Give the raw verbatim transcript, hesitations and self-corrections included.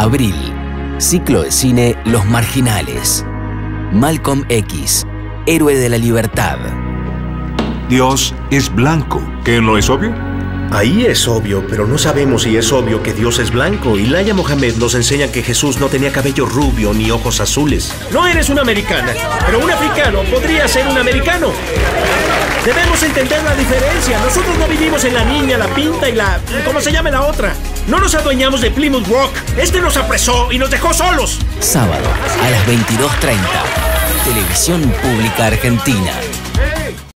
Abril. Ciclo de cine Los Marginales. Malcolm X, héroe de la libertad. Dios es blanco. ¿Qué no es obvio? Ahí es obvio, pero no sabemos si es obvio que Dios es blanco. Y Laya Mohamed nos enseña que Jesús no tenía cabello rubio ni ojos azules. No eres una americana, pero un africano podría ser un americano. Debemos entender la diferencia. Nosotros no vivimos en La Niña, La Pinta y la... ¿cómo se llama la otra? No nos adueñamos de Plymouth Rock. Este nos apresó y nos dejó solos. Sábado a las veintidós treinta. Televisión Pública Argentina.